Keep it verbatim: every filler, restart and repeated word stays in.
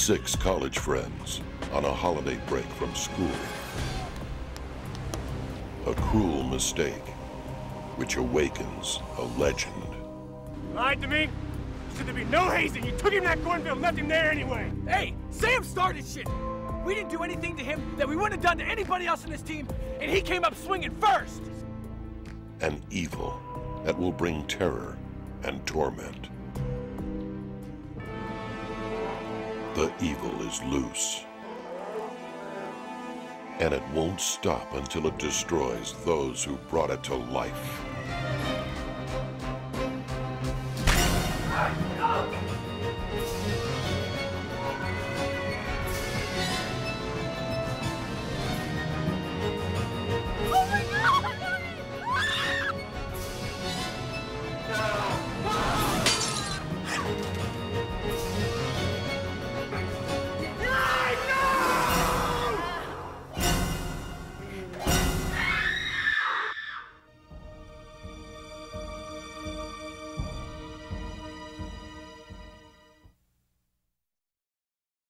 Six college friends on a holiday break from school. A cruel mistake which awakens a legend. Lied to me? You said there'd be no hazing. You took him to that cornfield and left him there anyway. Hey, Sam started shit. We didn't do anything to him that we wouldn't have done to anybody else in this team, and he came up swinging first. An evil that will bring terror and torment. The evil is loose, and it won't stop until it destroys those who brought it to life.